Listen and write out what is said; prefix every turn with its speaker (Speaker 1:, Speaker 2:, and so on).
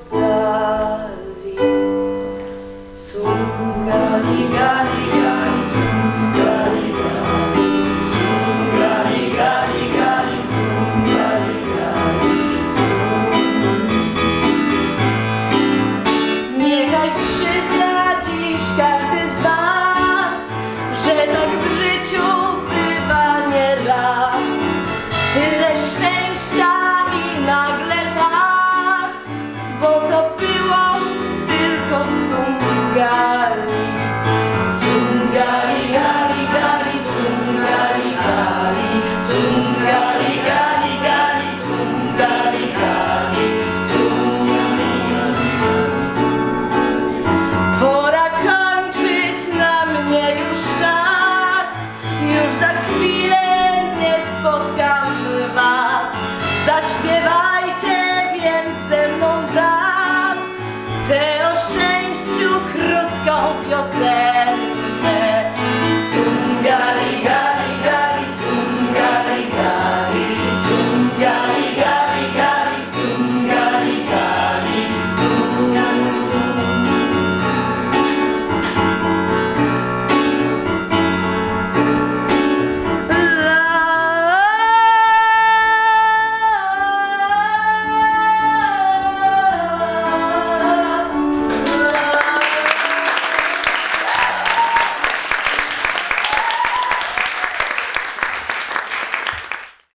Speaker 1: oddali. Cungali, gali, gali, cungali, gali, cungali, gali, gali, cungali, gali, Niechaj przyzna dziś każdy z was, że tak w życiu bywa nieraz. Tyle szczęścia i nagle pas, bo to było tylko cungali. Cungali, gali, gali, cungali, gali, cungali, gali, gali, cungali, gali, Pora kończyć, na mnie już czas, już za chwilę nie spotkam was. Zaśpiewajcie więc ze mną wraz tę o szczęściu krótką piosenkę.